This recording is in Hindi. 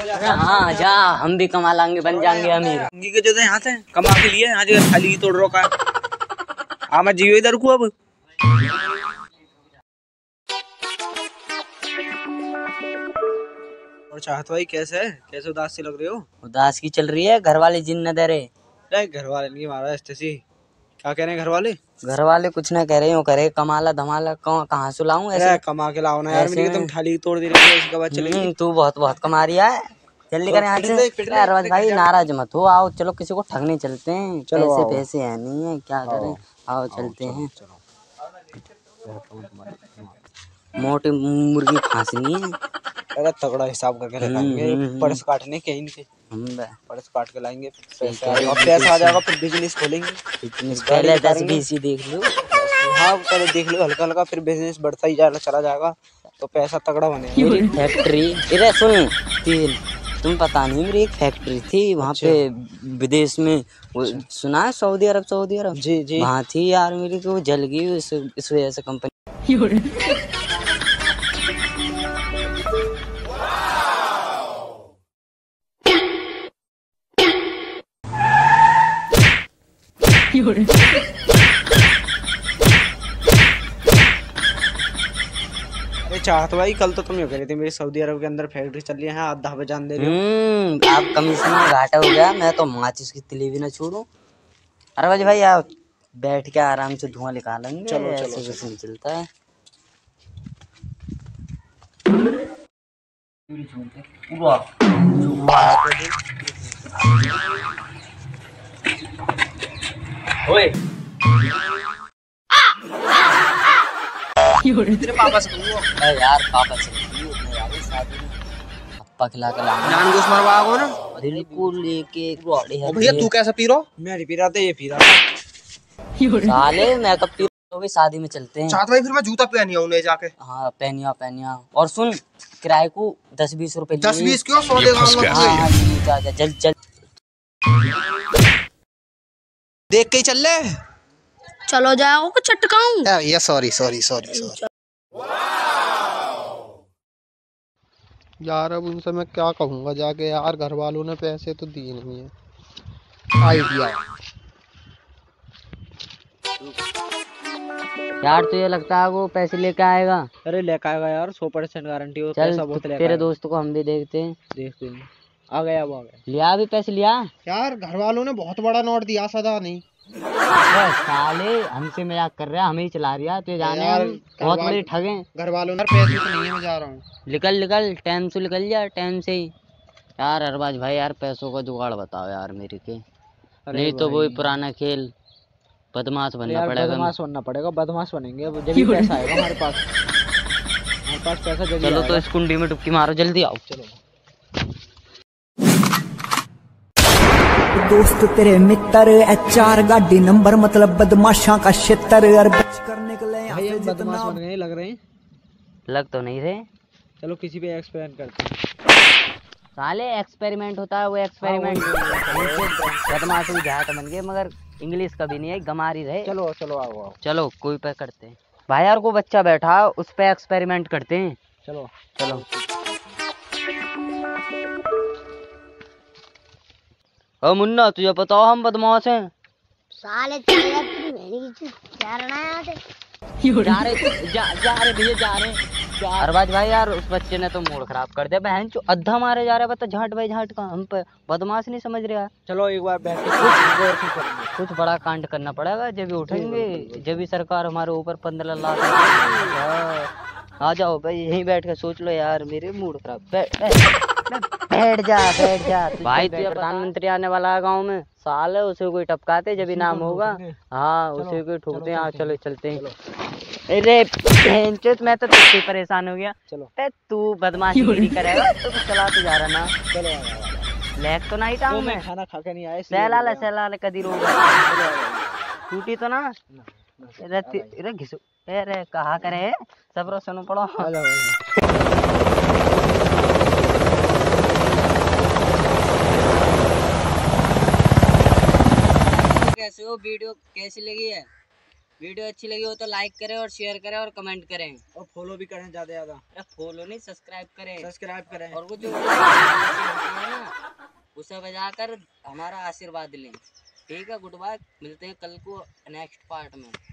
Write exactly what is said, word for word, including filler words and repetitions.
हाँ जा, हम भी कमा लाएंगे, बन जाएंगे अमीर। के जो यहाँ से कमा के लिए आज खाली तोड़ रोका आ मैं जियो इधर को अब। और चाहत भाई कैसे है, कैसे उदास सी लग रहे हो? उदास की चल रही है, घर वाले जिन न दे रहे। घर वाले नहीं मारा स्टेसी, क्या कह रहे हैं घर वाले? घर वाले कुछ ना कह रहे हो, करे कमाला धमाला कहाँ से लाऊं ऐसे? कमा के लाओ ना यार, मेरी तुम थाली तोड़ दे रही हो, इसके बाद चलेगी। तू बहुत बहुत कमा रही है, जल्दी करें यहाँ से। अरबाज भाई नाराज मत हो, आओ चलो किसी को ठगने चलते हैं। चलो पैसे पैसे है नहीं है, क्या करें, आओ चलते हैं। मोटी मुर्गी फांसनी है, अरे तगड़ा हिसाब करके रखेंगे, पर्स काटने के इनके पर्स काट के लाएंगे, पैसा पैसा आ जाएगा फिर बिजनेस खोलेंगे। पहले दस बीस ही देख लो। हाँ पहले देख लो हल्का हल्का, फिर बिजनेस बढ़ता ही जाएगा, चला जाएगा तो पैसा तगड़ा बनेगा। फैक्ट्री इधर सुन तीन, तुम पता नहीं मेरी एक फैक्ट्री थी वहाँ पे विदेश में, वो सुना है सऊदी अरब, सऊदी अरब जी जी वहाँ थी यार मेरी, तो जल गई इस इस वजह से कंपनी। अरे चाहत भाई कल तो तुम ये कह रहे थे मेरी सऊदी अरब के अंदर फैक्ट्री चल रही है, आधा पे जान दे रहे हो। आप कमीशन में घाटा हो गया, मैं तो माचिस की तिली भी ना छोड़ू। अरे भाई भाई आप बैठ के आराम से धुआं निकालेंगे। चलो चलो ऐसे नहीं चलता है। ओए तेरे पापा से यार, पापा से पापा खिला के लाना जान घुस मरवाओ ना बिल्कुल लेके। भैया तू कैसा पी रहा? मैं नहीं पी रहा था, ये पी रहा था। साले मैं कब पी रहा हूँ, शादी में चलते हैं। चाहत भाई फिर मैं जूता पहनी आऊं ले जाके। हाँ पहनिया पहनिया, और सुन किराए को दस बीस रुपए। दस बीस क्यों, सौ देगा। जल्द जल्द देख के ही चल ले। चलो जाओ को चटकाऊं। ये सॉरी सॉरी सॉरी सॉरी यार, अब उनसे मैं क्या कहूँगा जाके यार, घर वालों ने पैसे तो दिए नहीं है। आइडिया यार, तुझे लगता है वो पैसे लेके आएगा? अरे लेके आएगा यार, सौ परसेंट गारंटी हो। चल तेरे दोस्त को हम भी देखते हैं। देखते हैं, आ गया वो आ गया। लिया भी पैसे लिया यार, घर वालों ने बहुत बड़ा नोट दिया, सदा नहीं। साले हमसे मजाक कर रहा है, हमें ही चला रहा है। तो जाने यार बहुत बड़े ठगे घर वालों ने। पैसे तो नहीं है, मैं जा रहा हूँ। निकल निकल टाइम से निकल जा, टाइम से ही। यार अरबाज भाई यार पैसों का जुगाड़ बताओ यार मेरे के, नहीं तो वही पुराना खेल, बदमाश बनना पड़ेगा। बदमाश बनना पड़ेगा, बदमाश बनेंगे जब भी पैसा आएगा हमारे पास। हमारे पास पैसा जब चलो तो इस कुंडी में डुबकी मारो, जल्दी आओ। चलो दोस्त तेरे मित्र, एच आर गाड़ी नंबर, मतलब बदमाशा का क्षेत्र। करने के लिए बदमाश बन गए लग रहे हैं। लग तो नहीं रहे। चलो किसी पे एक्सपेरिमेंट करते हैं। साले एक्सपेरिमेंट होता है वो एक्सपेरिमेंट। बदमाश भी जहाँ बन गए, मगर इंग्लिश कभी नहीं है, गमारी रहे। चलो चलो आओ आओ चलो कोई पे करते हैं। भाई यार को बच्चा बैठा, उस पे एक्सपेरिमेंट करते हैं। चलो चलो ओ मुन्ना, तुझे बताओ हम बदमाश हैं। साले जा रहे जा जा रहे भैया जा रहे। अरबाज भाई यार उस बच्चे ने तो मूड खराब कर दिया, बहन चो अद्धा मारे जा रहा है, बता झाट भाई झाट का, हम पे बदमाश नहीं समझ रहा। चलो एक बार बैठ के कुछ बड़ा कांड करना पड़ेगा, जब भी उठेंगे, जब भी सरकार हमारे ऊपर पंद्रह लाख। आ जाओ भाई यहीं बैठ के सोच लो यार, मेरे मूड खराब। बैठ जा बैठ जा भाई, तुझे प्रधानमंत्री आने वाला है गाँव में, साल है उसे कोई टपकाते जब भी नाम होगा। हाँ उसे कोई ठोकते हैं। हाँ चलो चलते हैं। अरे मैं तो तुझसे परेशान हो गया। चलो तू बदमाशी करेगा तो चला तो जा रहा ना। चलो लैग तो नहीं टांग में, खाना खा के नहीं आए। सहला सहला कदी रोग टूटी तो ना। अरे घिसो, अरे कहा करे सब सुनो पड़ो। कैसे हो, वीडियो कैसी लगी है? वीडियो अच्छी लगी हो तो लाइक करें और शेयर करें और कमेंट करें और फॉलो भी करें, ज्यादा ज्यादा। फॉलो नहीं, सब्सक्राइब करें, सब्सक्राइब करें और वो जो उसे बजाकर हमारा आशीर्वाद लें। ठीक है, गुड बाय, मिलते हैं कल को नेक्स्ट पार्ट में।